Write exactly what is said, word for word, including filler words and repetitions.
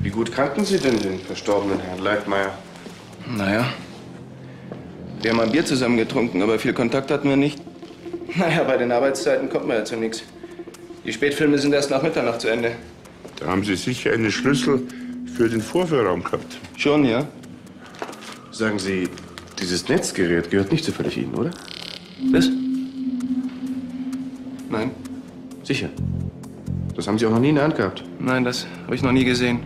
Wie gut kannten Sie denn den verstorbenen Herrn Leitmeier? Naja, wir haben ein Bier zusammen getrunken, aber viel Kontakt hatten wir nicht. Naja, bei den Arbeitszeiten kommt man ja zu nichts. Die Spätfilme sind erst nach Mitternacht zu Ende. Da haben Sie sicher einen Schlüssel für den Vorführraum gehabt. Schon, ja. Sagen Sie, dieses Netzgerät gehört nicht zufällig Ihnen, oder? Was? Nein. Sicher. Das haben Sie auch noch nie in der Hand gehabt. Nein, das habe ich noch nie gesehen.